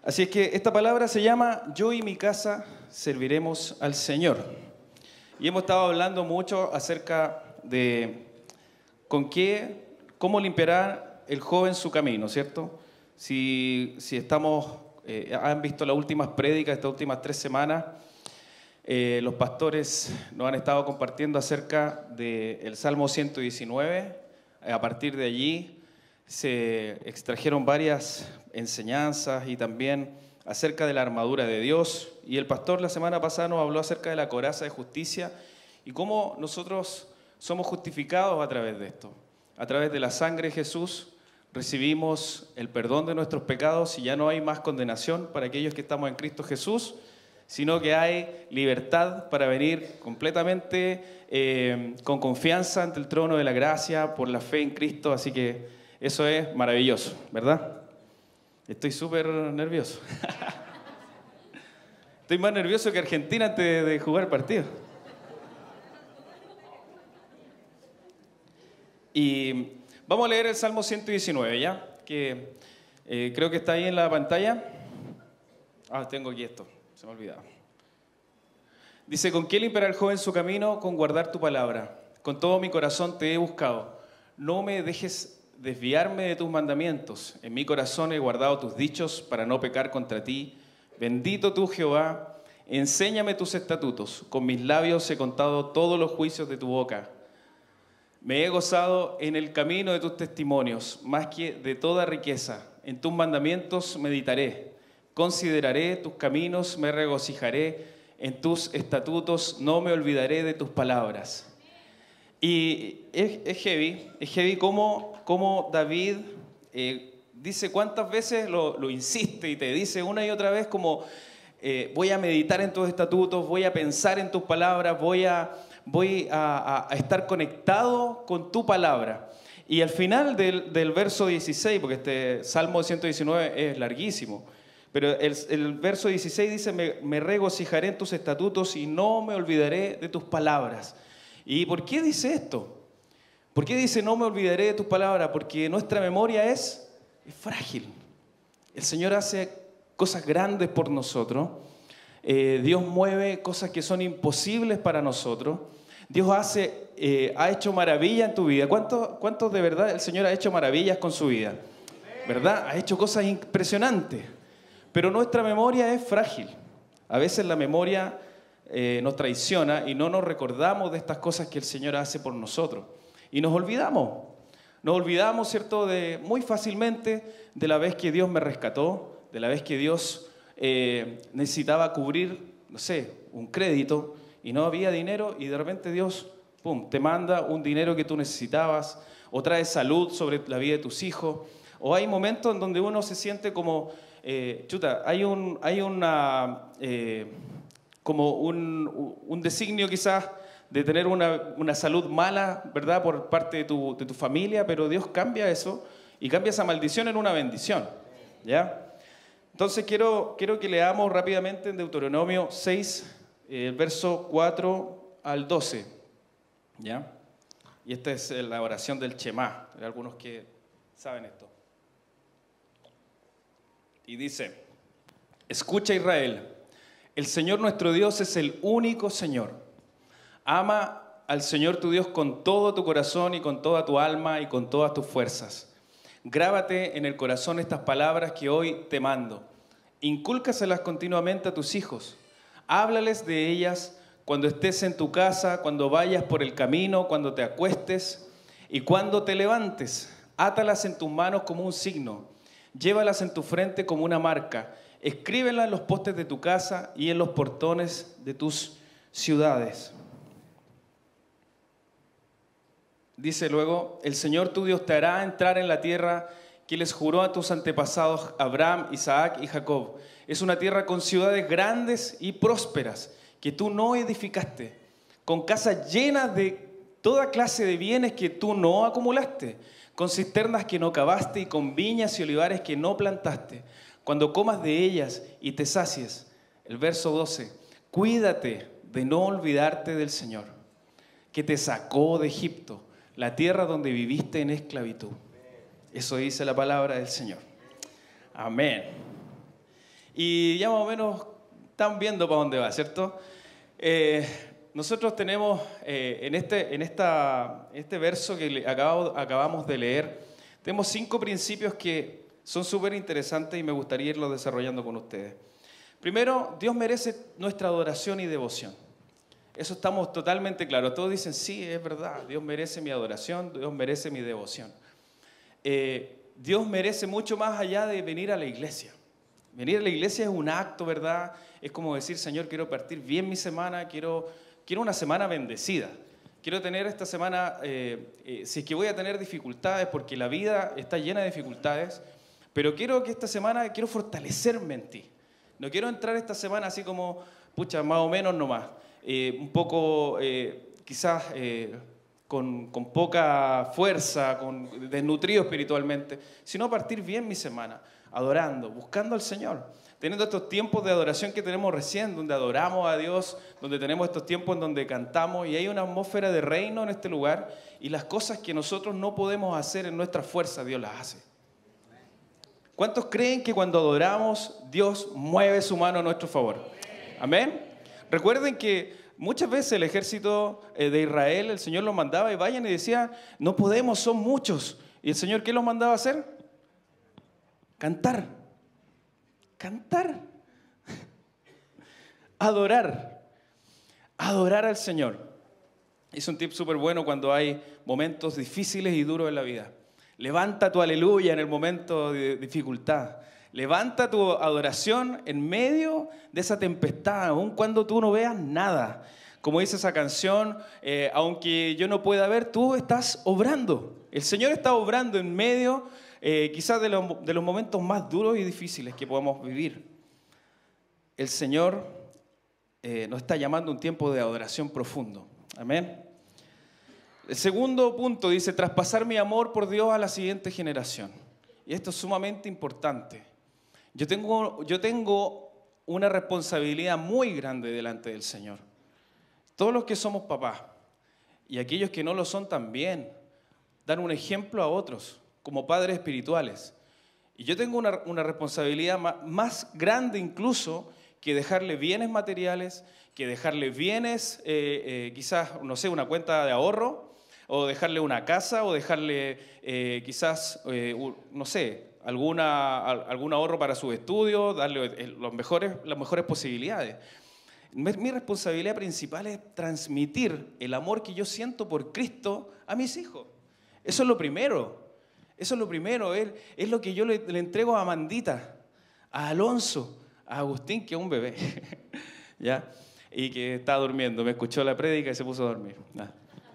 Así es que esta palabra se llama Yo y mi casa serviremos al Señor. Y hemos estado hablando mucho acerca de cómo limpiará el joven su camino, ¿cierto? Si han visto las últimas prédicas, estas últimas 3 semanas, los pastores nos han estado compartiendo acerca del Salmo 119. A partir de allí se extrajeron varias enseñanzas y también acerca de la armadura de Dios. Y el pastor la semana pasada nos habló acerca de la coraza de justicia y cómo nosotros somos justificados a través de esto. A través de la sangre de Jesús recibimos el perdón de nuestros pecados y ya no hay más condenación para aquellos que estamos en Cristo Jesús, sino que hay libertad para venir completamente con confianza ante el trono de la gracia por la fe en Cristo. Así que eso es maravilloso, ¿verdad? Estoy súper nervioso. Estoy más nervioso que Argentina antes de jugar el partido. Y vamos a leer el Salmo 119, ¿ya? Que creo que está ahí en la pantalla. Tengo aquí esto, se me olvidaba. Dice: ¿con qué limpiará el joven su camino? Con guardar tu palabra. Con todo mi corazón te he buscado. No me dejes desviarme de tus mandamientos. En mi corazón he guardado tus dichos para no pecar contra ti. Bendito tú, Jehová. Enséñame tus estatutos. Con mis labios he contado todos los juicios de tu boca. Me he gozado en el camino de tus testimonios, más que de toda riqueza. En tus mandamientos meditaré. Consideraré tus caminos, me regocijaré. En tus estatutos no me olvidaré de tus palabras. Y es heavy cómo David dice cuántas veces lo insiste y te dice una y otra vez como voy a meditar en tus estatutos, voy a pensar en tus palabras, voy a estar conectado con tu palabra. Y al final del verso 16, porque este Salmo 119 es larguísimo, pero el verso 16 dice: me regocijaré en tus estatutos y no me olvidaré de tus palabras. ¿Y por qué dice esto? ¿Por qué dice no me olvidaré de tus palabras? Porque nuestra memoria es frágil. El Señor hace cosas grandes por nosotros. Dios mueve cosas que son imposibles para nosotros. Dios ha hecho maravillas en tu vida. ¿Cuántos de verdad el Señor ha hecho maravillas con su vida? ¿Verdad? Ha hecho cosas impresionantes. Pero nuestra memoria es frágil. A veces la memoria nos traiciona y no nos recordamos de estas cosas que el Señor hace por nosotros. Y nos olvidamos. Nos olvidamos, ¿cierto?, muy fácilmente de la vez que Dios me rescató, de la vez que Dios necesitaba cubrir, no sé, un crédito y no había dinero y de repente Dios, pum, te manda un dinero que tú necesitabas, o trae salud sobre la vida de tus hijos, o hay momentos en donde uno se siente como, como un designio quizás de tener una salud mala, ¿verdad?, por parte de tu familia, pero Dios cambia eso y cambia esa maldición en una bendición, ¿ya? Entonces quiero que leamos rápidamente en Deuteronomio 6, el verso 4 al 12, ¿ya? Y esta es la oración del Shema, hay algunos que saben esto. Y dice: escucha, Israel, el Señor nuestro Dios es el único Señor. Ama al Señor tu Dios con todo tu corazón y con toda tu alma y con todas tus fuerzas. Grábate en el corazón estas palabras que hoy te mando. Incúlcaselas continuamente a tus hijos. Háblales de ellas cuando estés en tu casa, cuando vayas por el camino, cuando te acuestes y cuando te levantes. Átalas en tus manos como un signo. Llévalas en tu frente como una marca. Escríbelas en los postes de tu casa y en los portones de tus ciudades. Dice luego: el Señor tu Dios te hará entrar en la tierra que les juró a tus antepasados Abraham, Isaac y Jacob. Es una tierra con ciudades grandes y prósperas que tú no edificaste, con casas llenas de toda clase de bienes que tú no acumulaste, con cisternas que no cavaste y con viñas y olivares que no plantaste. Cuando comas de ellas y te sacies, el verso 12, cuídate de no olvidarte del Señor, que te sacó de Egipto, la tierra donde viviste en esclavitud. Eso dice la palabra del Señor. Amén. y ya más o menos están viendo para dónde va, ¿cierto? Nosotros tenemos en este verso que acabamos de leer, tenemos 5 principios que son súper interesantes y me gustaría irlos desarrollando con ustedes. Primero, Dios merece nuestra adoración y devoción. Eso estamos totalmente claros. Todos dicen, sí, es verdad, Dios merece mi adoración, Dios merece mi devoción. Dios merece mucho más allá de venir a la iglesia. Venir a la iglesia es un acto, ¿verdad? Es como decir, Señor, quiero partir bien mi semana, quiero una semana bendecida. Quiero tener esta semana, si es que voy a tener dificultades, porque la vida está llena de dificultades, pero quiero que esta semana, quiero fortalecerme en ti. No quiero entrar esta semana así como, pucha, más o menos nomás. Un poco, quizás, con poca fuerza, desnutrido espiritualmente, sino partir bien mi semana, adorando, buscando al Señor, teniendo estos tiempos de adoración que tenemos recién, donde adoramos a Dios, donde tenemos estos tiempos en donde cantamos y hay una atmósfera de reino en este lugar y las cosas que nosotros no podemos hacer en nuestra fuerza, Dios las hace. ¿Cuántos creen que cuando adoramos, Dios mueve su mano a nuestro favor? Amén. Recuerden que muchas veces el ejército de Israel, el Señor los mandaba y vayan y decía, no podemos, son muchos. ¿Y el Señor qué los mandaba a hacer? Cantar. Cantar. Adorar. Adorar al Señor. Es un tip súper bueno cuando hay momentos difíciles y duros en la vida. Levanta tu aleluya en el momento de dificultad. Levanta tu adoración en medio de esa tempestad, aun cuando tú no veas nada. Como dice esa canción, aunque yo no pueda ver, tú estás obrando. El Señor está obrando en medio quizás de los momentos más duros y difíciles que podamos vivir. El Señor nos está llamando a un tiempo de adoración profundo. Amén. El segundo punto dice, traspasar mi amor por Dios a la siguiente generación. Y esto es sumamente importante. Yo tengo una responsabilidad muy grande delante del Señor. Todos los que somos papás y aquellos que no lo son también, dan un ejemplo a otros como padres espirituales. Y yo tengo una responsabilidad más grande incluso que dejarle bienes materiales, que dejarle bienes, quizás, no sé, una cuenta de ahorro, o dejarle una casa, o dejarle quizás, no sé, algún ahorro para sus estudios, darle las mejores posibilidades. Mi responsabilidad principal es transmitir el amor que yo siento por Cristo a mis hijos. Eso es lo primero. Eso es lo primero. Es lo que yo le entrego a Amandita, a Alonso, a Agustín, que es un bebé, ¿ya? Y que está durmiendo. Me escuchó la prédica y se puso a dormir. ¿Ya?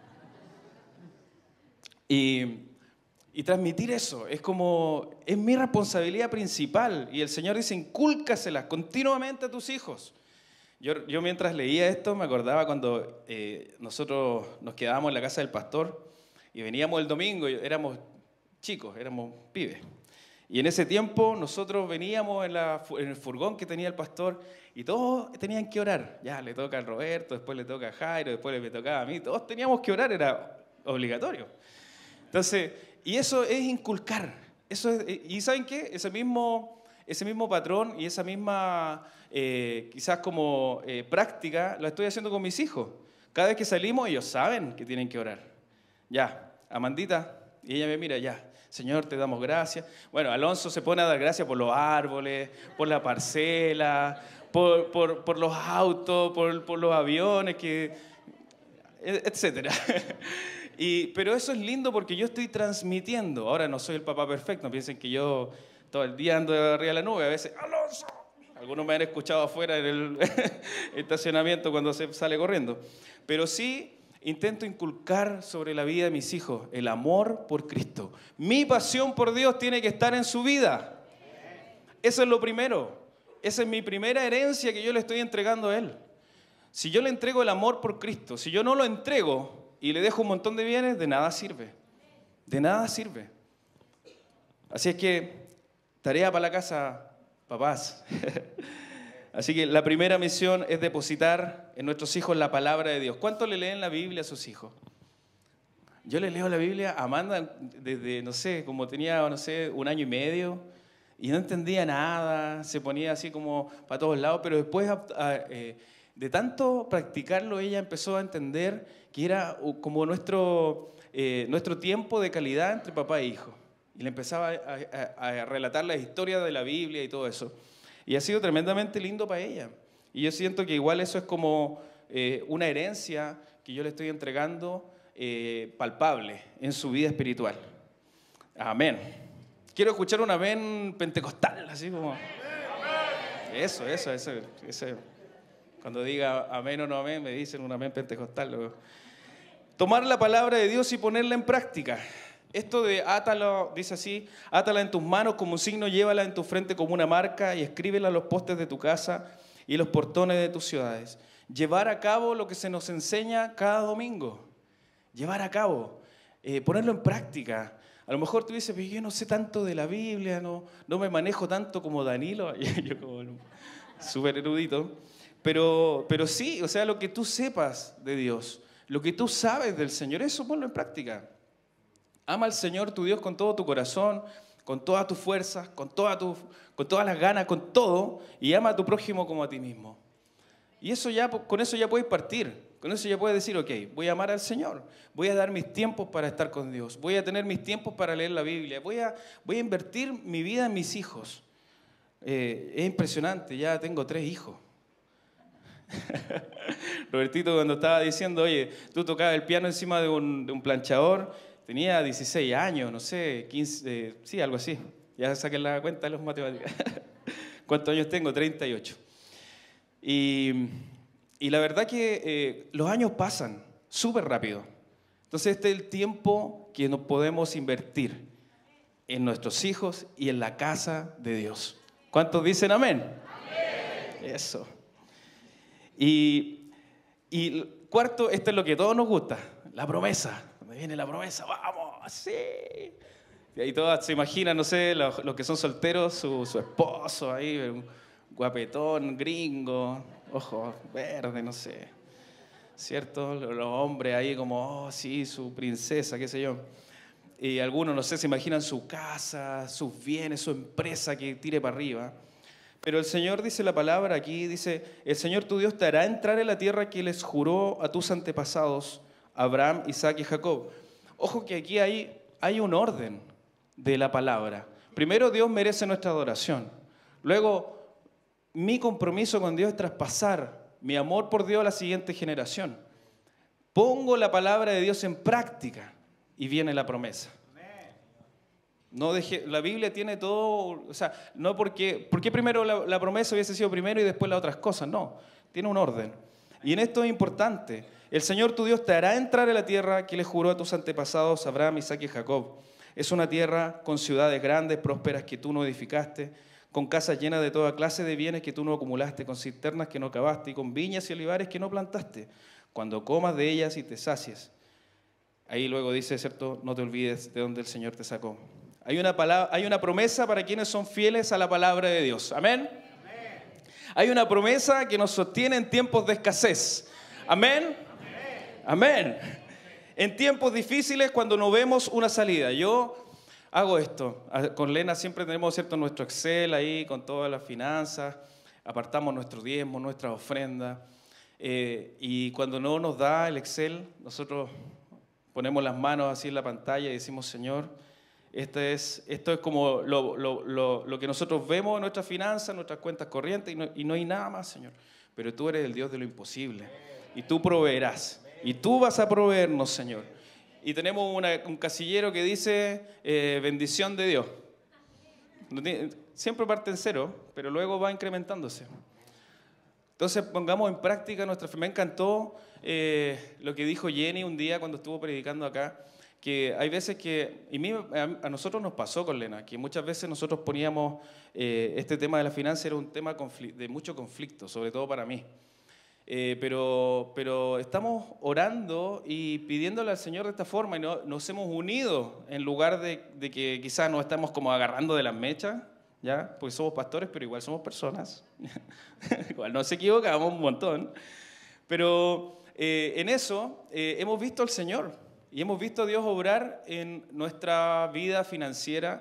Y transmitir eso es mi responsabilidad principal. Y el Señor dice, incúlcaselas continuamente a tus hijos. Yo mientras leía esto me acordaba cuando nosotros nos quedábamos en la casa del pastor y veníamos el domingo, éramos chicos, éramos pibes. Y en ese tiempo nosotros veníamos en el furgón que tenía el pastor y todos tenían que orar. Ya, le toca a Roberto, después le toca a Jairo, después me tocaba a mí. Todos teníamos que orar, era obligatorio. Entonces, y eso es inculcar. ¿Y saben qué? Ese mismo patrón y esa misma, quizás como práctica, la estoy haciendo con mis hijos. Cada vez que salimos, ellos saben que tienen que orar. Ya, Amandita, y ella me mira, ya, Señor, te damos gracias. Bueno, Alonso se pone a dar gracias por los árboles, por la parcela, por los autos, por los aviones, etcétera. Pero eso es lindo porque yo estoy transmitiendo. Ahora no soy el papá perfecto, no piensen que yo todo el día ando arriba de la nube. A veces, ¡Alonso! Algunos me han escuchado afuera en el estacionamiento cuando se sale corriendo. Pero sí intento inculcar sobre la vida de mis hijos el amor por Cristo. Mi pasión por Dios tiene que estar en su vida. Eso es lo primero. Esa es mi primera herencia que yo le estoy entregando a él. Si yo le entrego el amor por Cristo, si yo no lo entrego y le dejo un montón de bienes, de nada sirve. De nada sirve. Así es que, tarea para la casa, papás. Así que la primera misión es depositar en nuestros hijos la palabra de Dios. ¿Cuánto le leen la Biblia a sus hijos? Yo le leo la Biblia a Amanda desde, no sé, como tenía, no sé, 1 año y medio. y no entendía nada, se ponía así como para todos lados, pero después de tanto practicarlo, ella empezó a entender que era como nuestro tiempo de calidad entre papá e hijo. Y le empezaba a relatar la historia de la Biblia y todo eso. Y ha sido tremendamente lindo para ella. Y yo siento que igual eso es como una herencia que yo le estoy entregando palpable en su vida espiritual. Amén. Quiero escuchar un amén pentecostal, así como... Eso. Cuando diga amén o no amén, me dicen un amén pentecostal. Luego. Tomar la palabra de Dios y ponerla en práctica. Esto de átalo, dice así, átala en tus manos como un signo, llévala en tu frente como una marca y escríbela a los postes de tu casa y en los portones de tus ciudades. Llevar a cabo lo que se nos enseña cada domingo. Llevar a cabo, ponerlo en práctica. A lo mejor tú dices, pero yo no sé tanto de la Biblia, no me manejo tanto como Danilo, yo como súper erudito. Pero sí, o sea, lo que tú sepas de Dios, lo que tú sabes del Señor, eso ponlo en práctica. Ama al Señor tu Dios con todo tu corazón, con todas tus fuerzas, con todas las ganas, con todo, y ama a tu prójimo como a ti mismo. Y eso ya, con eso ya puedes partir. Con eso ya puedes decir, ok, voy a amar al Señor, voy a dar mis tiempos para estar con Dios, voy a tener mis tiempos para leer la Biblia, voy a invertir mi vida en mis hijos. Es impresionante, ya tengo 3 hijos. Robertito cuando estaba diciendo, oye, tú tocabas el piano encima de un planchador, tenía 16 años, no sé, 15, sí, algo así. Ya saqué la cuenta de los matemáticos. ¿Cuántos años tengo? 38. Y la verdad que los años pasan súper rápido. Entonces este es el tiempo que nos podemos invertir en nuestros hijos y en la casa de Dios. ¿Cuántos dicen amén? Amén. Eso. Y cuarto, esto es lo que a todos nos gusta, la promesa. Cuando viene la promesa, vamos, sí. Y ahí todas se imaginan, no sé, los que son solteros, su esposo ahí, un guapetón, gringo, ojos verdes, no sé. ¿Cierto? Los hombres ahí como, oh, sí, su princesa, qué sé yo. Y algunos, no sé, se imaginan su casa, sus bienes, su empresa que tire para arriba. Pero el Señor dice la palabra aquí, dice, el Señor tu Dios te hará entrar en la tierra que les juró a tus antepasados, Abraham, Isaac y Jacob. Ojo que aquí hay un orden de la palabra. Primero, Dios merece nuestra adoración. Luego, mi compromiso con Dios es traspasar mi amor por Dios a la siguiente generación. Pongo la palabra de Dios en práctica y viene la promesa. No la Biblia tiene todo, o sea, no porque primero la promesa hubiese sido primero y después las otras cosas, no, tiene un orden. Y en esto es importante, el Señor tu Dios te hará entrar en la tierra que le juró a tus antepasados, Abraham, Isaac y Jacob. Es una tierra con ciudades grandes, prósperas que tú no edificaste, con casas llenas de toda clase de bienes que tú no acumulaste, con cisternas que no cavaste y con viñas y olivares que no plantaste. Cuando comas de ellas y te sacies. Ahí luego dice, ¿cierto? No te olvides de donde el Señor te sacó. Hay una promesa para quienes son fieles a la palabra de Dios. ¿Amén? Amén. Hay una promesa que nos sostiene en tiempos de escasez. ¿Amén? Amén. Amén. En tiempos difíciles, cuando no vemos una salida. Yo hago esto. Con Lena siempre tenemos, ¿cierto?, nuestro Excel ahí con todas las finanzas. Apartamos nuestro diezmo, nuestras ofrendas. Y cuando no nos da el Excel, nosotros ponemos las manos así en la pantalla y decimos, Señor, esto es como lo que nosotros vemos en nuestras finanzas, en nuestras cuentas corrientes, y no hay nada más, Señor. Pero tú eres el Dios de lo imposible, y tú proveerás, y tú vas a proveernos, Señor. Y tenemos un casillero que dice, bendición de Dios. Siempre parte en 0, pero luego va incrementándose. Entonces pongamos en práctica nuestra fe. Me encantó lo que dijo Jenny un día cuando estuvo predicando acá, que hay veces que, y a nosotros nos pasó con Lena, que muchas veces nosotros poníamos este tema de la finanza, era un tema de mucho conflicto, sobre todo para mí. Pero estamos orando y pidiéndole al Señor de esta forma, y nos hemos unido en lugar de que quizás nos estamos como agarrando de las mechas, ¿ya? Porque somos pastores, pero igual somos personas. Igual nos equivocamos un montón. Pero en eso hemos visto al Señor y hemos visto a Dios obrar en nuestra vida financiera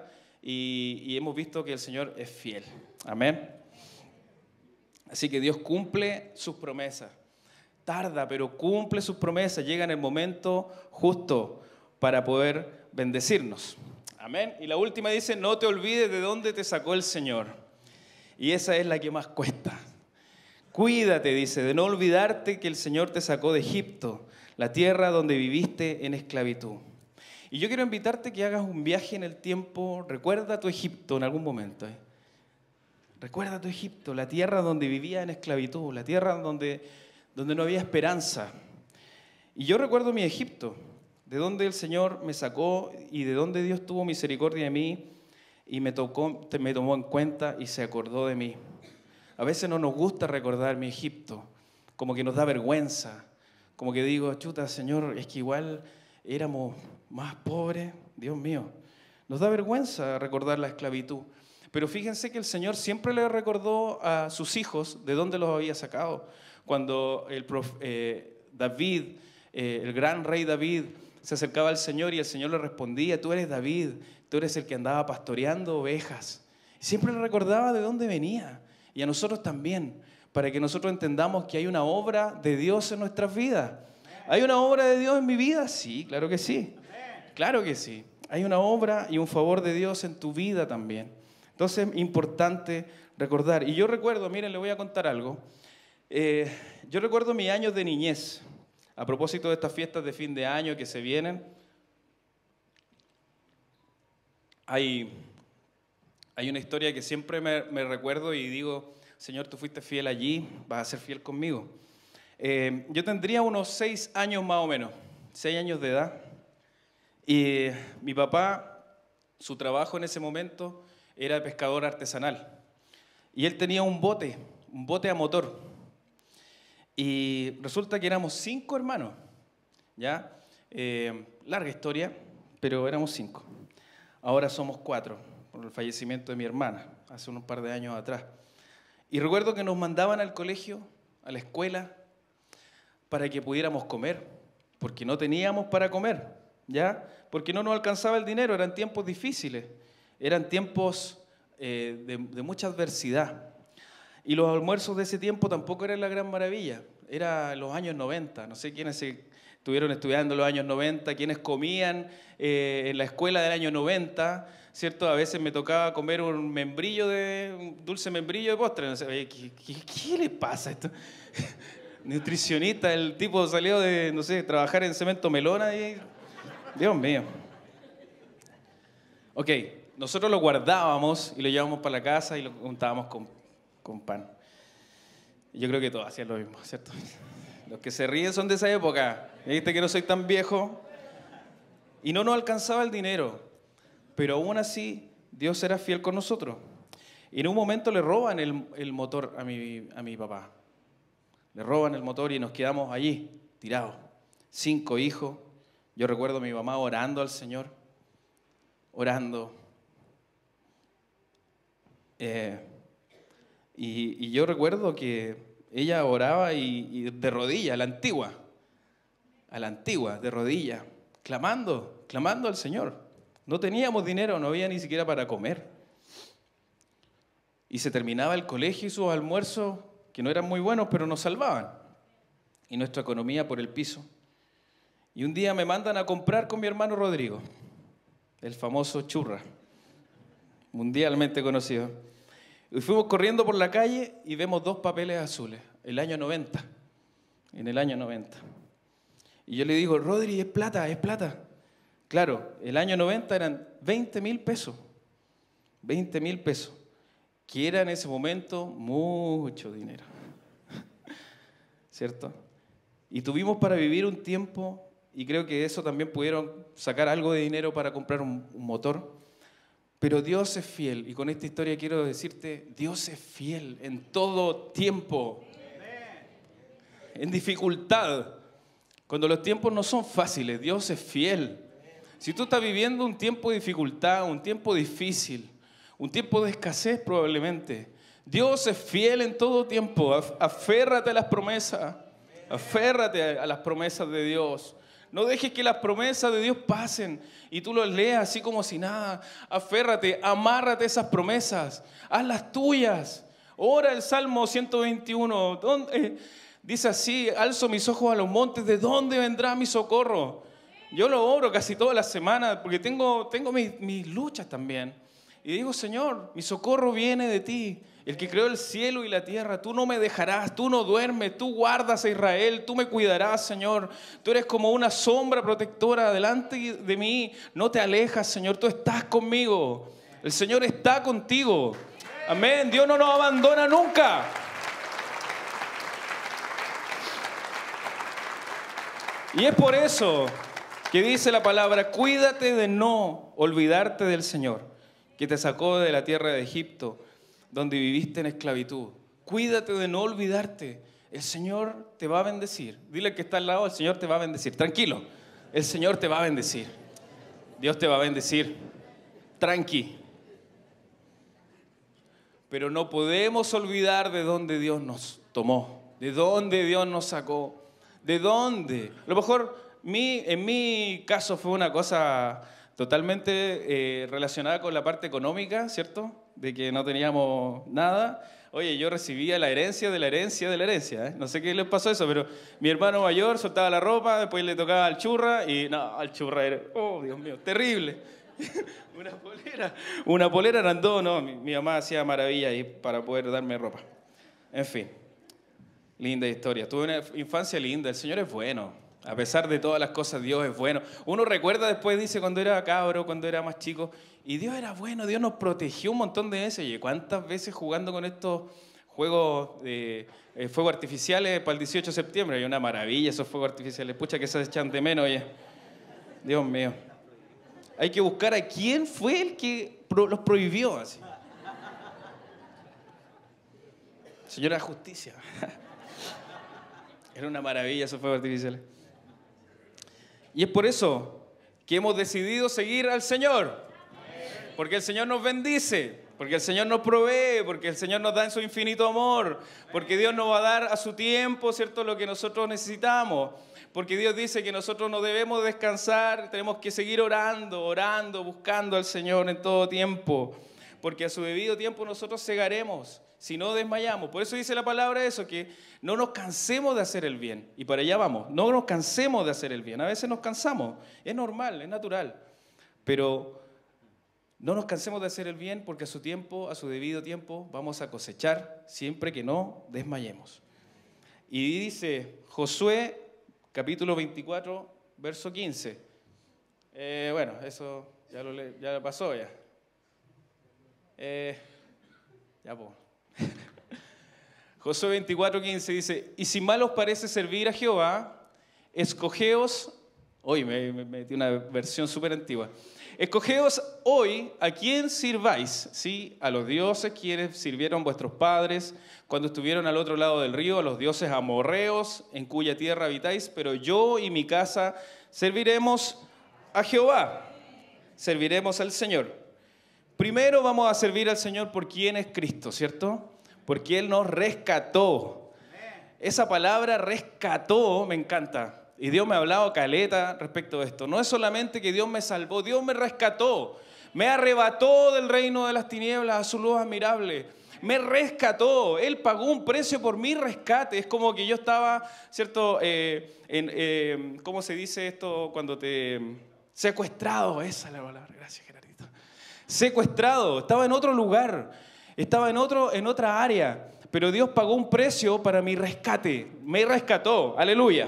y hemos visto que el Señor es fiel. Amén. Así que Dios cumple sus promesas. Tarda, pero cumple sus promesas. Llega en el momento justo para poder bendecirnos. Amén. Y la última dice, no te olvides de dónde te sacó el Señor. Y esa es la que más cuesta. Cuídate, dice, de no olvidarte que el Señor te sacó de Egipto, la tierra donde viviste en esclavitud. Y yo quiero invitarte que hagas un viaje en el tiempo. Recuerda tu Egipto en algún momento. Recuerda tu Egipto, la tierra donde vivía en esclavitud, la tierra donde no había esperanza. Y yo recuerdo mi Egipto, de donde el Señor me sacó y de donde Dios tuvo misericordia de mí y me tomó en cuenta y se acordó de mí. A veces no nos gusta recordar mi Egipto, como que nos da vergüenza, como que digo, chuta, Señor, es que igual éramos más pobres, Dios mío. Nos da vergüenza recordar la esclavitud. Pero fíjense que el Señor siempre le recordó a sus hijos de dónde los había sacado. Cuando David, el gran rey David, se acercaba al Señor y el Señor le respondía, tú eres David, tú eres el que andaba pastoreando ovejas. Y siempre le recordaba de dónde venía. Y a nosotros también, para que nosotros entendamos que hay una obra de Dios en nuestras vidas. ¿Hay una obra de Dios en mi vida? Sí, claro que sí. Claro que sí. Hay una obra y un favor de Dios en tu vida también. Entonces es importante recordar. Y yo recuerdo, miren, le voy a contar algo. Yo recuerdo mis años de niñez. A propósito de estas fiestas de fin de año que se vienen, hay una historia que siempre me recuerdo y digo, Señor, tú fuiste fiel allí, vas a ser fiel conmigo. Yo tendría unos 6 años más o menos, 6 años de edad. Y mi papá, su trabajo en ese momento era pescador artesanal. Y él tenía un bote a motor. Y resulta que éramos 5 hermanos, ¿ya? Larga historia, pero éramos 5. Ahora somos 4, por el fallecimiento de mi hermana, hace unos par de años atrás. Y recuerdo que nos mandaban al colegio, a la escuela, para que pudiéramos comer, porque no teníamos para comer, ¿ya? Porque no nos alcanzaba el dinero, eran tiempos difíciles, eran tiempos de mucha adversidad. Y los almuerzos de ese tiempo tampoco eran la gran maravilla. Era los años 90. No sé quiénes estuvieron estudiando en los años 90, quiénes comían en la escuela del año 90, ¿cierto? A veces me tocaba comer un dulce membrillo de postre. No sé, ¿qué le pasa a esto? Nutricionista, el tipo salió de, no sé, trabajar en Cemento Melona y... Dios mío. Ok, nosotros lo guardábamos y lo llevábamos para la casa y lo untábamos con pan. Yo creo que todos hacían lo mismo, ¿cierto? Los que se ríen son de esa época. ¿Viste que no soy tan viejo? Y no nos alcanzaba el dinero. Pero aún así, Dios era fiel con nosotros. Y en un momento le roban el motor a mi papá. Le roban el motor y nos quedamos allí, tirados. 5 hijos. Yo recuerdo a mi mamá orando al Señor. Orando. Y yo recuerdo que ella oraba y de rodillas, a la antigua, de rodillas, clamando al Señor. No teníamos dinero, no había ni siquiera para comer. Y se terminaba el colegio y sus almuerzos, que no eran muy buenos, pero nos salvaban. Y nuestra economía por el piso. Y un día me mandan a comprar con mi hermano Rodrigo, el famoso churra, mundialmente conocido. Y fuimos corriendo por la calle y vemos 2 papeles azules, en el año 90. Y yo le digo, Rodri, es plata. Claro, el año 90 eran 20.000 pesos. 20.000 pesos, que era en ese momento mucho dinero. ¿Cierto? Y tuvimos para vivir un tiempo, y creo que eso también pudieron sacar algo de dinero para comprar un motor. Pero Dios es fiel, y con esta historia quiero decirte, Dios es fiel en todo tiempo. En dificultad, cuando los tiempos no son fáciles, Dios es fiel. Si tú estás viviendo un tiempo de dificultad, un tiempo difícil, un tiempo de escasez probablemente, Dios es fiel en todo tiempo. Aférrate a las promesas, aférrate a las promesas de Dios. No dejes que las promesas de Dios pasen y tú las leas así como si nada. Aférrate, amárrate a esas promesas, hazlas tuyas. Ora el Salmo 121, dice así: alzo mis ojos a los montes, ¿de dónde vendrá mi socorro? Yo lo oro casi toda la semana porque tengo mis luchas también. Y digo: Señor, mi socorro viene de ti, el que creó el cielo y la tierra. Tú no me dejarás, tú no duermes, tú guardas a Israel, tú me cuidarás, Señor. Tú eres como una sombra protectora delante de mí. No te alejas, Señor, tú estás conmigo. El Señor está contigo. Amén. Dios no nos abandona nunca. Y es por eso que dice la palabra: cuídate de no olvidarte del Señor, que te sacó de la tierra de Egipto, donde viviste en esclavitud. Cuídate de no olvidarte. El Señor te va a bendecir. Dile al que está al lado: el Señor te va a bendecir. Tranquilo, el Señor te va a bendecir. Dios te va a bendecir. Tranqui. Pero no podemos olvidar de dónde Dios nos tomó, de dónde Dios nos sacó, de dónde. A lo mejor en mi caso fue una cosa totalmente relacionada con la parte económica, ¿cierto? De que no teníamos nada. Oye, yo recibía la herencia de la herencia de la herencia, ¿eh? No sé qué les pasó eso, pero mi hermano mayor soltaba la ropa, después le tocaba al churra y no, al churra era, oh Dios mío, terrible. Una polera eran dos, no, mi mamá hacía maravillas ahí para poder darme ropa. En fin, linda historia. Tuve una infancia linda, el Señor es bueno. A pesar de todas las cosas, Dios es bueno. Uno recuerda después, dice, cuando era cabro, cuando era más chico, y Dios era bueno, Dios nos protegió un montón de veces. Y cuántas veces jugando con estos juegos de fuegos artificiales para el 18 de septiembre. Hay una maravilla esos fuegos artificiales. Pucha que se echan de menos, oye. Dios mío. Hay que buscar a quién fue el que los prohibió. Así. Señora Justicia. Era una maravilla esos fuegos artificiales. Y es por eso que hemos decidido seguir al Señor. Porque el Señor nos bendice, porque el Señor nos provee, porque el Señor nos da en su infinito amor, porque Dios nos va a dar a su tiempo, ¿cierto?, lo que nosotros necesitamos. Porque Dios dice que nosotros no debemos descansar, tenemos que seguir orando, buscando al Señor en todo tiempo. Porque a su debido tiempo nosotros segaremos, si no desmayamos. Por eso dice la palabra eso, que no nos cansemos de hacer el bien. Y para allá vamos, no nos cansemos de hacer el bien. A veces nos cansamos, es normal, es natural. Pero no nos cansemos de hacer el bien porque a su tiempo, a su debido tiempo, vamos a cosechar siempre que no desmayemos. Y dice Josué, capítulo 24, verso 15. Bueno, eso ya pasó ya. Ya pues. Josué 24, 15 dice: y si mal os parece servir a Jehová, escogeos, hoy me metí una versión súper antigua, escogeos hoy a quién sirváis, ¿sí? A los dioses quienes sirvieron vuestros padres cuando estuvieron al otro lado del río, a los dioses amorreos en cuya tierra habitáis, pero yo y mi casa serviremos a Jehová, serviremos al Señor. Primero vamos a servir al Señor por quien es Cristo, ¿cierto? Porque Él nos rescató. Esa palabra rescató me encanta. Y Dios me ha hablado caleta respecto a esto. No es solamente que Dios me salvó, Dios me rescató. Me arrebató del reino de las tinieblas a su luz admirable. Me rescató. Él pagó un precio por mi rescate. Es como que yo estaba, ¿cierto? ¿Cómo se dice esto cuando te... secuestrado? Esa es la palabra. Gracias, Gerardito. Secuestrado. Estaba en otro lugar. Estaba en otra área. Pero Dios pagó un precio para mi rescate. Me rescató. Aleluya.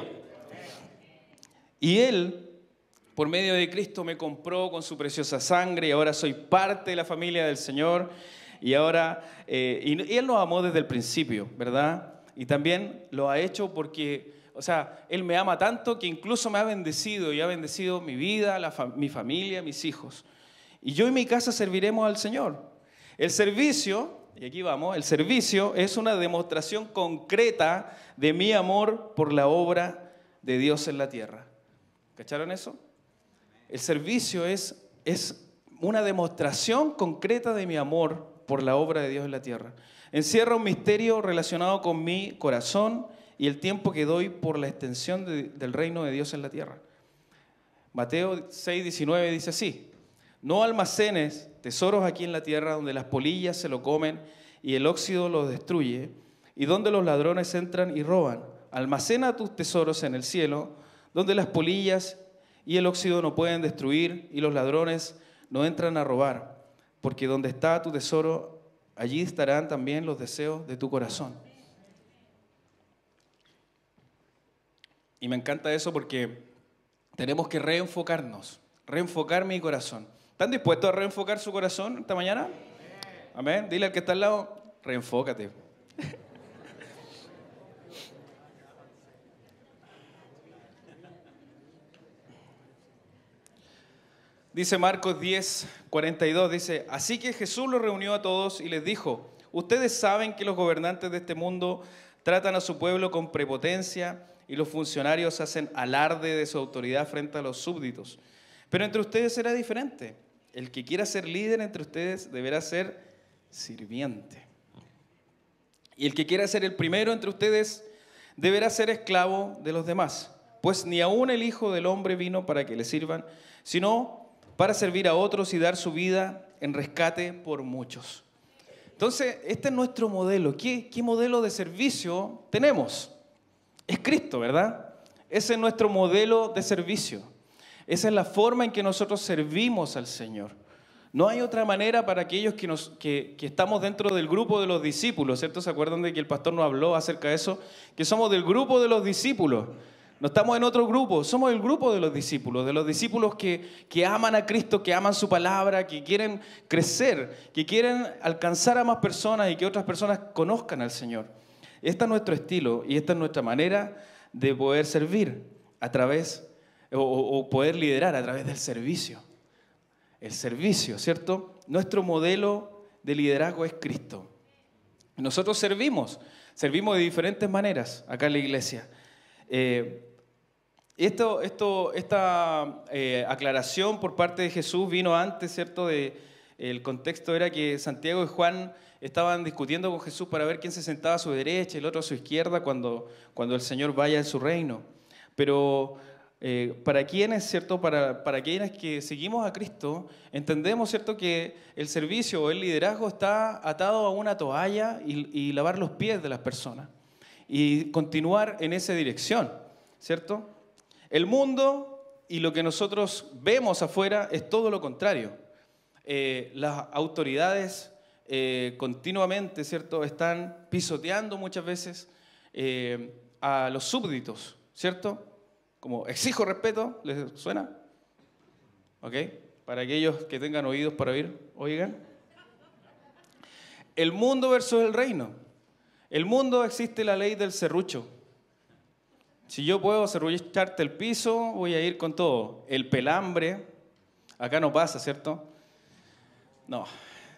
Y Él, por medio de Cristo, me compró con su preciosa sangre y ahora soy parte de la familia del Señor. Y ahora, y Él nos amó desde el principio, ¿verdad? Y también lo ha hecho porque, o sea, Él me ama tanto que incluso me ha bendecido y ha bendecido mi vida, mi familia, mis hijos. Y yo y mi casa serviremos al Señor. El servicio, y aquí vamos, el servicio es una demostración concreta de mi amor por la obra de Dios en la tierra. ¿Cacharon eso? El servicio es una demostración concreta de mi amor por la obra de Dios en la tierra. Encierra un misterio relacionado con mi corazón y el tiempo que doy por la extensión del reino de Dios en la tierra. Mateo 6:19 dice así: no almacenes tesoros aquí en la tierra donde las polillas se lo comen y el óxido los destruye y donde los ladrones entran y roban. Almacena tus tesoros en el cielo donde las polillas y el óxido no pueden destruir y los ladrones no entran a robar, porque donde está tu tesoro, allí estarán también los deseos de tu corazón. Y me encanta eso porque tenemos que reenfocarnos, reenfocar mi corazón. ¿Están dispuestos a reenfocar su corazón esta mañana? Amén. Dile al que está al lado, reenfócate. Dice Marcos 10:42, dice: así que Jesús los reunió a todos y les dijo: ustedes saben que los gobernantes de este mundo tratan a su pueblo con prepotencia y los funcionarios hacen alarde de su autoridad frente a los súbditos. Pero entre ustedes será diferente. El que quiera ser líder entre ustedes deberá ser sirviente. Y el que quiera ser el primero entre ustedes deberá ser esclavo de los demás. Pues ni aun el Hijo del Hombre vino para que le sirvan, sino para servir a otros y dar su vida en rescate por muchos. Entonces, este es nuestro modelo. ¿Qué modelo de servicio tenemos? Es Cristo, ¿verdad? Ese es nuestro modelo de servicio. Esa es la forma en que nosotros servimos al Señor. No hay otra manera para aquellos que estamos dentro del grupo de los discípulos, ¿cierto? ¿Se acuerdan de que el pastor nos habló acerca de eso? Que somos del grupo de los discípulos. No estamos en otro grupo, somos el grupo de los discípulos que aman a Cristo, que aman su palabra, que quieren crecer, que quieren alcanzar a más personas y que otras personas conozcan al Señor. Este es nuestro estilo y esta es nuestra manera de poder servir a través o poder liderar a través del servicio. El servicio, ¿cierto? Nuestro modelo de liderazgo es Cristo. Nosotros servimos de diferentes maneras acá en la iglesia. Esta aclaración por parte de Jesús vino antes, ¿cierto? El contexto era que Santiago y Juan estaban discutiendo con Jesús para ver quién se sentaba a su derecha y el otro a su izquierda cuando el Señor vaya en su reino. Pero para quienes, ¿cierto? Para quienes que seguimos a Cristo, entendemos, ¿cierto?, que el servicio o el liderazgo está atado a una toalla y lavar los pies de las personas y continuar en esa dirección, ¿cierto? El mundo y lo que nosotros vemos afuera es todo lo contrario. Las autoridades continuamente, ¿cierto?, están pisoteando muchas veces a los súbditos, ¿cierto? Como exijo respeto, ¿les suena? ¿Ok? Para aquellos que tengan oídos para oír, oigan. El mundo versus el reino. El mundo existe la ley del serrucho. Si yo puedo serrucharte el piso, voy a ir con todo. El pelambre, acá no pasa, ¿cierto? No.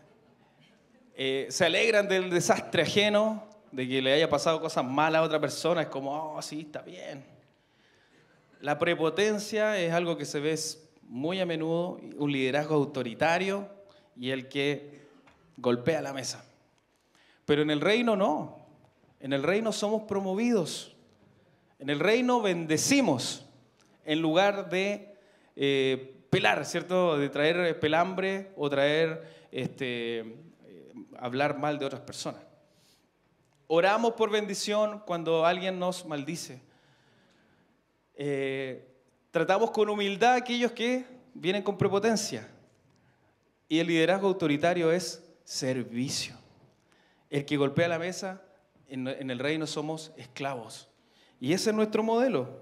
Se alegran del desastre ajeno, de que le haya pasado cosas malas a otra persona. Es como, oh, sí, está bien. La prepotencia es algo que se ve muy a menudo, un liderazgo autoritario y el que golpea la mesa. Pero en el reino no. En el reino somos promovidos. En el reino bendecimos en lugar de pelar, ¿cierto? De traer pelambre o traer hablar mal de otras personas. Oramos por bendición cuando alguien nos maldice. Tratamos con humildad a aquellos que vienen con prepotencia. Y el liderazgo autoritario es servicio. El que golpea la mesa, en el reino somos esclavos. Y ese es nuestro modelo.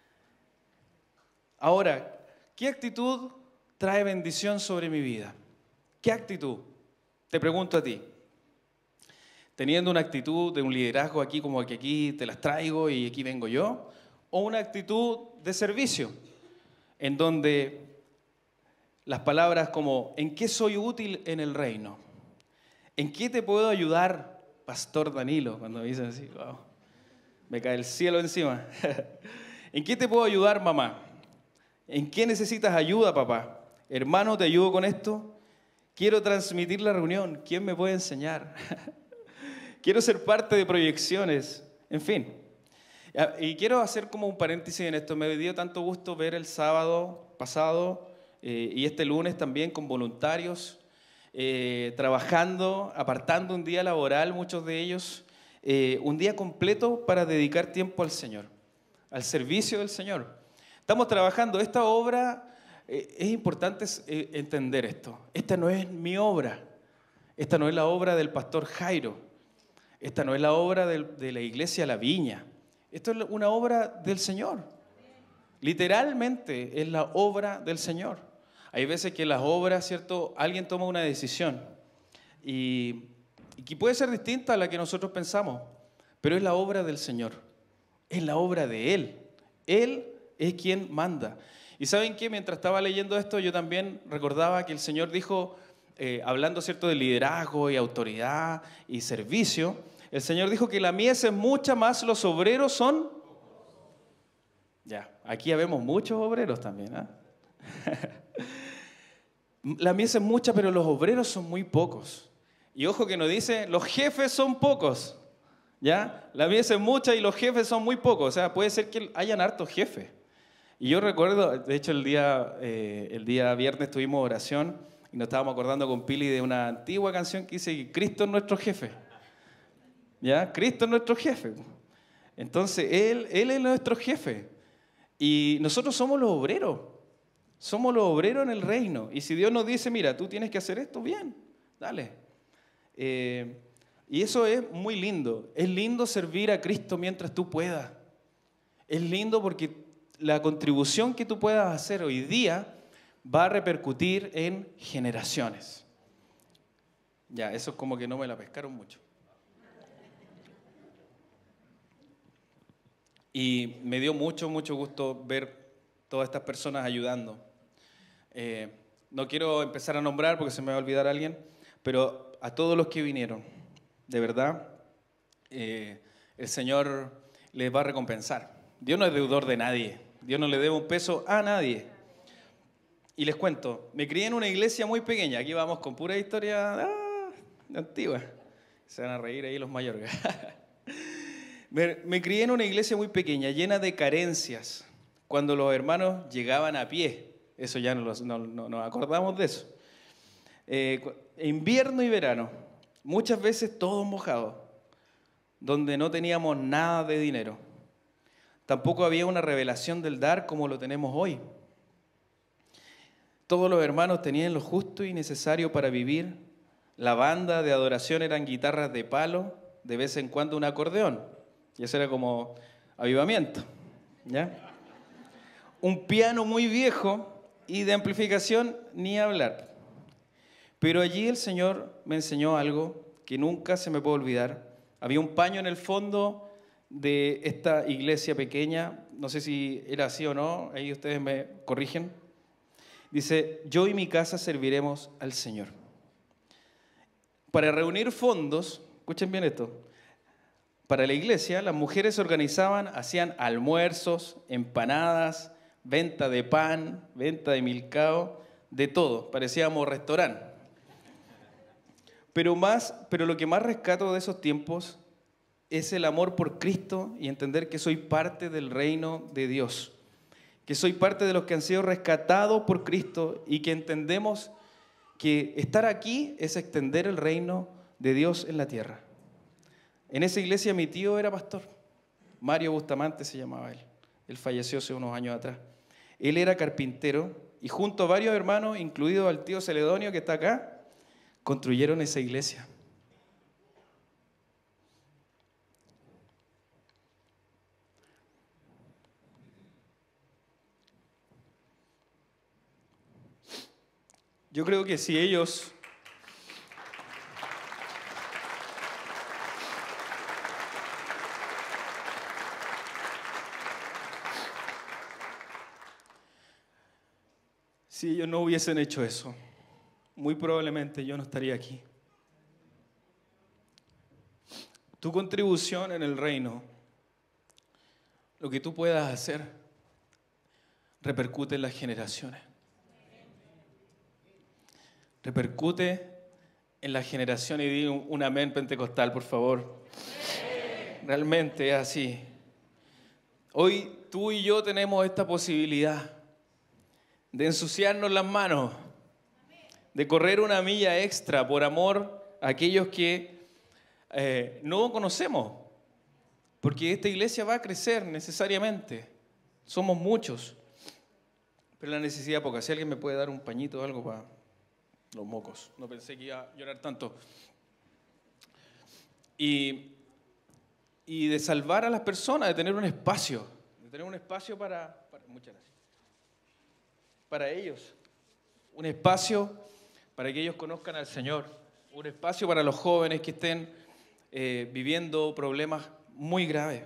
Ahora, ¿qué actitud trae bendición sobre mi vida? ¿Qué actitud? Te pregunto a ti. Teniendo una actitud de un liderazgo aquí, como que aquí te las traigo y aquí vengo yo, o una actitud de servicio, en donde las palabras como ¿en qué soy útil en el reino? ¿En qué te puedo ayudar, Pastor Danilo? Cuando me dicen así, wow, me cae el cielo encima. ¿En qué te puedo ayudar, mamá? ¿En qué necesitas ayuda, papá? Hermano, ¿te ayudo con esto? Quiero transmitir la reunión. ¿Quién me puede enseñar? Quiero ser parte de proyecciones. En fin. Y quiero hacer como un paréntesis en esto. Me dio tanto gusto ver el sábado pasado y este lunes también con voluntarios, trabajando, apartando un día laboral, muchos de ellos, un día completo para dedicar tiempo al Señor, al servicio del Señor. Estamos trabajando esta obra. Es importante entender esto. Esta no es mi obra. Esta no es la obra del pastor Jairo. Esta no es la obra de la iglesia La Viña. Esto es una obra del Señor. Literalmente es la obra del Señor. Hay veces que las obras, ¿cierto? Alguien toma una decisión y que puede ser distinta a la que nosotros pensamos, pero es la obra del Señor. Es la obra de Él. Él es quien manda. Y ¿saben qué? Mientras estaba leyendo esto, yo también recordaba que el Señor dijo, hablando, ¿cierto?, de liderazgo y autoridad y servicio, el Señor dijo que la mies es mucha, más los obreros son... Ya, aquí habemos muchos obreros también, ¿eh? La mies es mucha, pero los obreros son muy pocos. Y ojo que nos dice, los jefes son pocos, ¿ya? La mies es mucha y los jefes son muy pocos. O sea, puede ser que hayan hartos jefes. Y yo recuerdo, de hecho el día viernes tuvimos oración y nos estábamos acordando con Pili de una antigua canción que dice, Cristo es nuestro jefe. ¿Ya? Cristo es nuestro jefe. Entonces, Él es nuestro jefe. Y nosotros somos los obreros. Somos los obreros en el reino. Y si Dios nos dice, mira, tú tienes que hacer esto, bien, dale. Y eso es muy lindo. Es lindo servir a Cristo mientras tú puedas. Es lindo porque la contribución que tú puedas hacer hoy día va a repercutir en generaciones. Ya, eso es como que no me la pescaron mucho. Y me dio mucho gusto ver todas estas personas ayudando. No quiero empezar a nombrar porque se me va a olvidar alguien, pero a todos los que vinieron, de verdad, el Señor les va a recompensar. Dios no es deudor de nadie. Dios no le debe un peso a nadie. Y les cuento, me crié en una iglesia muy pequeña. Aquí vamos con pura historia antigua. Se van a reír ahí los mayores. Me crié en una iglesia muy pequeña, llena de carencias, cuando los hermanos llegaban a pie. Eso ya no nos acordamos de eso. Invierno y verano, muchas veces todos mojados, donde no teníamos nada de dinero. Tampoco había una revelación del dar como lo tenemos hoy. Todos los hermanos tenían lo justo y necesario para vivir. La banda de adoración eran guitarras de palo, de vez en cuando un acordeón. Y eso era como avivamiento, ¿ya? Un piano muy viejo y de amplificación ni hablar. Pero allí el Señor me enseñó algo que nunca se me puede olvidar. Había un paño en el fondo de esta iglesia pequeña, no sé si era así o no, ahí ustedes me corrigen. Dice, yo y mi casa serviremos al Señor. Para reunir fondos, escuchen bien esto, para la iglesia las mujeres se organizaban, hacían almuerzos, empanadas, venta de pan, venta de milcao, de todo, parecíamos restaurante. Pero lo que más rescato de esos tiempos es el amor por Cristo y entender que soy parte del reino de Dios, que soy parte de los que han sido rescatados por Cristo y que entendemos que estar aquí es extender el reino de Dios en la tierra. En esa iglesia mi tío era pastor, Mario Bustamante se llamaba él. Él falleció hace unos años atrás. Él era carpintero y junto a varios hermanos, incluido al tío Celedonio que está acá, construyeron esa iglesia. Yo creo que si ellos... Si ellos no hubiesen hecho eso, muy probablemente yo no estaría aquí. Tu contribución en el reino, lo que tú puedas hacer, repercute en las generaciones. Repercute en las generaciones. Y di un amén pentecostal, por favor. Realmente es así. Hoy tú y yo tenemos esta posibilidad de ensuciarnos las manos, de correr una milla extra por amor a aquellos que no conocemos, porque esta iglesia va a crecer necesariamente. Somos muchos, pero la necesidad poca. Si alguien me puede dar un pañito o algo para los mocos. No pensé que iba a llorar tanto. Y de salvar a las personas, de tener un espacio muchas gracias, para ellos, un espacio para que ellos conozcan al Señor, un espacio para los jóvenes que estén viviendo problemas muy graves.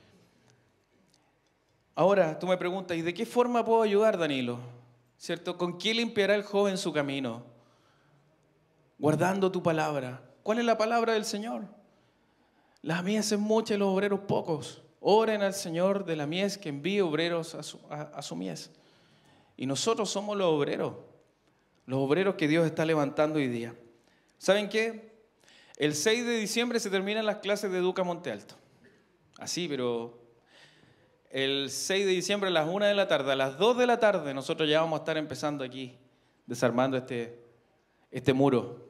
Ahora, tú me preguntas, ¿y de qué forma puedo ayudar, Danilo? ¿Cierto? ¿Con qué limpiará el joven su camino? Guardando tu palabra. ¿Cuál es la palabra del Señor? La mies es mucha y los obreros pocos. Oren al Señor de la mies que envíe obreros a su mies. Y nosotros somos los obreros que Dios está levantando hoy día. ¿Saben qué? El 6 de diciembre se terminan las clases de Educa Monte Alto. Así, pero el 6 de diciembre a las 1 de la tarde, a las 2 de la tarde, nosotros ya vamos a estar empezando aquí, desarmando este muro.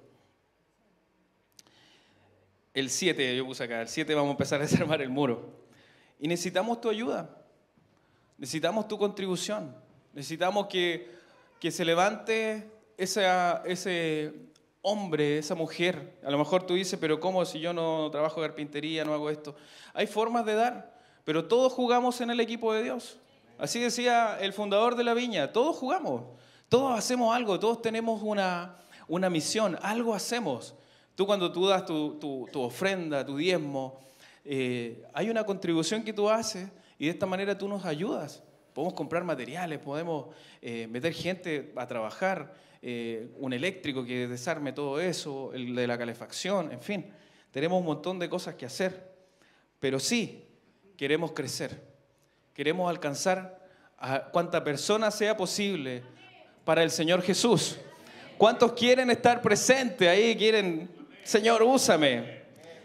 El 7, yo puse acá, el 7 vamos a empezar a desarmar el muro. Y necesitamos tu ayuda, necesitamos tu contribución, necesitamos que se levante ese hombre, esa mujer. A lo mejor tú dices, pero ¿cómo si yo no trabajo de carpintería, no hago esto? Hay formas de dar, pero todos jugamos en el equipo de Dios. Así decía el fundador de la viña, todos jugamos, todos hacemos algo, todos tenemos una misión, algo hacemos. Tú cuando tú das tu ofrenda, tu diezmo, hay una contribución que tú haces y de esta manera tú nos ayudas. Podemos comprar materiales, podemos meter gente a trabajar, un eléctrico que desarme todo eso, el de la calefacción, en fin. Tenemos un montón de cosas que hacer, pero sí queremos crecer, queremos alcanzar a cuanta persona sea posible para el Señor Jesús. ¿Cuántos quieren estar presentes ahí? Quieren, Señor, úsame.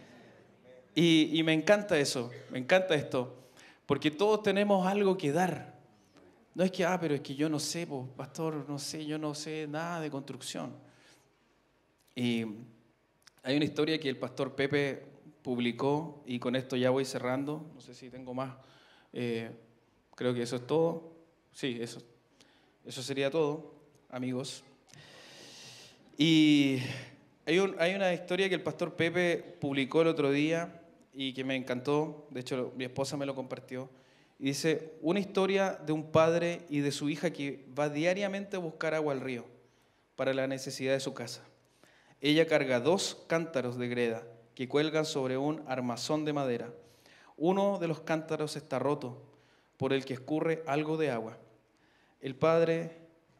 Y me encanta eso, me encanta esto, porque todos tenemos algo que dar. No es que, pero es que yo no sé, pues, pastor, no sé, yo no sé nada de construcción. Y hay una historia que el pastor Pepe publicó, y con esto ya voy cerrando, no sé si tengo más, creo que eso es todo. Sí, eso sería todo, amigos. Y hay una historia que el pastor Pepe publicó el otro día y que me encantó, de hecho mi esposa me lo compartió, y dice, una historia de un padre y de su hija que va diariamente a buscar agua al río para la necesidad de su casa. Ella carga 2 cántaros de greda que cuelgan sobre un armazón de madera. Uno de los cántaros está roto, por el que escurre algo de agua. El que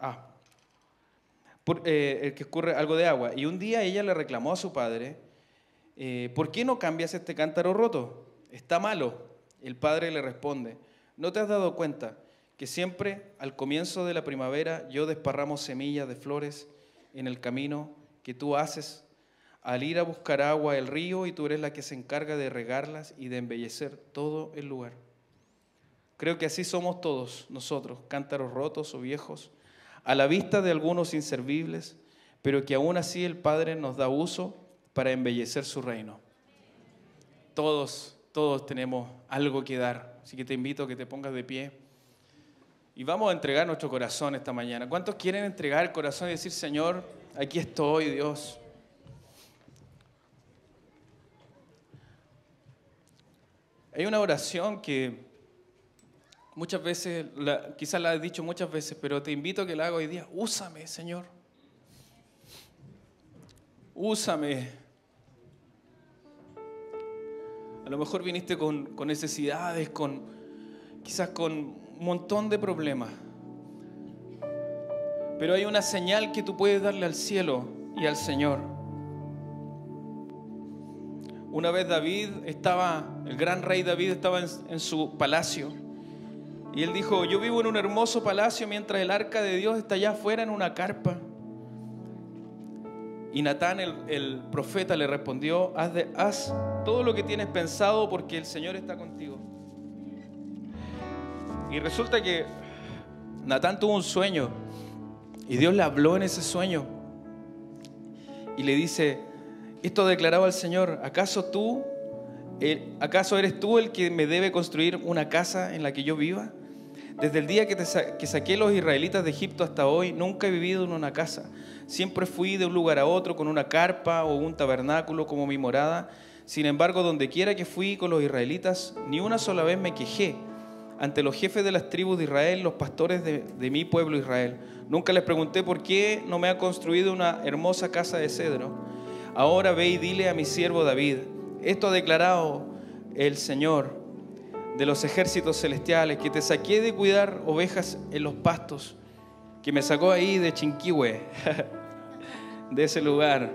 escurre algo de agua. Y un día ella le reclamó a su padre, ¿por qué no cambias este cántaro roto? Está malo. El padre le responde, ¿no te has dado cuenta que siempre al comienzo de la primavera yo desparramo semillas de flores en el camino que tú haces al ir a buscar agua al río y tú eres la que se encarga de regarlas y de embellecer todo el lugar? Creo que así somos todos nosotros, cántaros rotos o viejos, a la vista de algunos inservibles, pero que aún así el Padre nos da uso para embellecer su reino. Todos tenemos algo que dar, así que te invito a que te pongas de pie y vamos a entregar nuestro corazón esta mañana. ¿Cuántos quieren entregar el corazón y decir, Señor, aquí estoy, Dios? Hay una oración que muchas veces, quizás la he dicho muchas veces, pero te invito a que la haga hoy día. Úsame, Señor. Úsame. A lo mejor viniste con necesidades, quizás con un montón de problemas. Pero hay una señal que tú puedes darle al cielo y al Señor. Una vez el gran rey David estaba en su palacio. Y él dijo, yo vivo en un hermoso palacio mientras el arca de Dios está allá afuera en una carpa. Y Natán, el profeta, le respondió, haz todo lo que tienes pensado porque el Señor está contigo. Y resulta que Natán tuvo un sueño Y Dios le habló en ese sueño y le dice, esto declaraba el Señor, ¿acaso eres tú el que me debe construir una casa en la que yo viva? Desde el día que saqué a los israelitas de Egipto hasta hoy, nunca he vivido en una casa. Siempre fui de un lugar a otro con una carpa o un tabernáculo como mi morada. Sin embargo, donde quiera que fui con los israelitas, ni una sola vez me quejé ante los jefes de las tribus de Israel, los pastores de mi pueblo Israel. Nunca les pregunté por qué no me ha construido una hermosa casa de cedro. Ahora ve y dile a mi siervo David, esto ha declarado el Señor de los ejércitos celestiales, que te saqué de cuidar ovejas en los pastos, que me sacó ahí de Chinquihue, de ese lugar,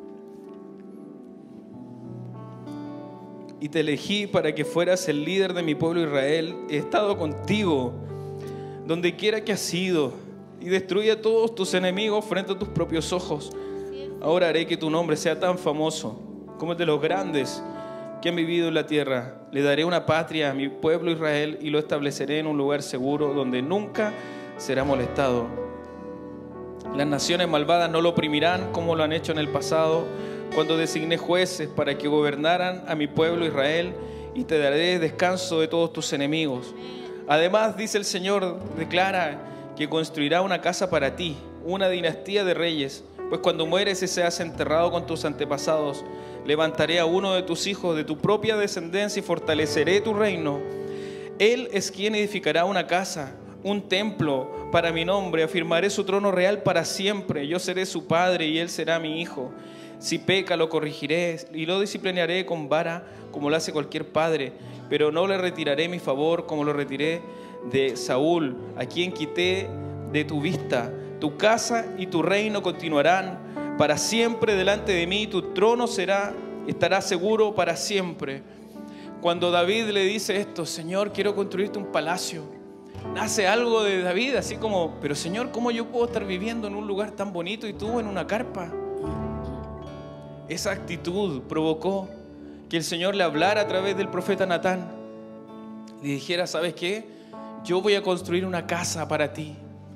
y te elegí para que fueras el líder de mi pueblo Israel. He estado contigo donde quiera que has ido y destruye a todos tus enemigos frente a tus propios ojos. Ahora haré que tu nombre sea tan famoso como el de los grandes que han vivido en la tierra. Le daré una patria a mi pueblo Israel y lo estableceré en un lugar seguro donde nunca será molestado. Las naciones malvadas no lo oprimirán como lo han hecho en el pasado, cuando designé jueces para que gobernaran a mi pueblo Israel, y te daré descanso de todos tus enemigos. Además, dice el Señor, declara que construirá una casa para ti, una dinastía de reyes, pues cuando mueres y seas enterrado con tus antepasados, levantaré a uno de tus hijos de tu propia descendencia y fortaleceré tu reino. Él es quien edificará una casa, un templo para mi nombre. Afirmaré su trono real para siempre. Yo seré su padre y él será mi hijo. Si peca, lo corregiré y lo disciplinaré con vara, como lo hace cualquier padre. Pero no le retiraré mi favor como lo retiré de Saúl, a quien quité de tu vista. Tu casa y tu reino continuarán para siempre delante de mí. Tu trono estará seguro para siempre. Cuando David le dice esto, Señor, quiero construirte un palacio, nace algo de David, así como, pero Señor, ¿cómo yo puedo estar viviendo en un lugar tan bonito y tú en una carpa? Esa actitud provocó que el Señor le hablara a través del profeta Natán. Le dijera, ¿sabes qué? Yo voy a construir una casa para ti.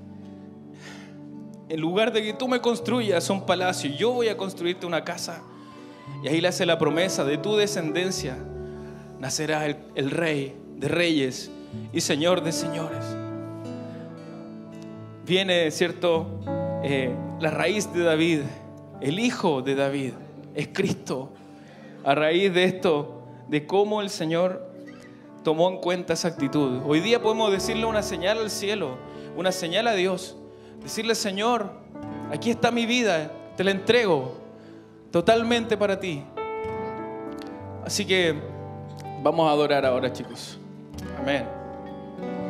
En lugar de que tú me construyas un palacio, yo voy a construirte una casa. Y ahí le hace la promesa, de tu descendencia nacerá el Rey de reyes y Señor de señores. Viene, ¿cierto? La raíz de David, el hijo de David, es Cristo. A raíz de esto, de cómo el Señor tomó en cuenta esa actitud. Hoy día podemos decirle una señal al cielo, una señal a Dios. Decirle, Señor, aquí está mi vida, te la entrego totalmente para ti. Así que vamos a adorar ahora, chicos. Amén.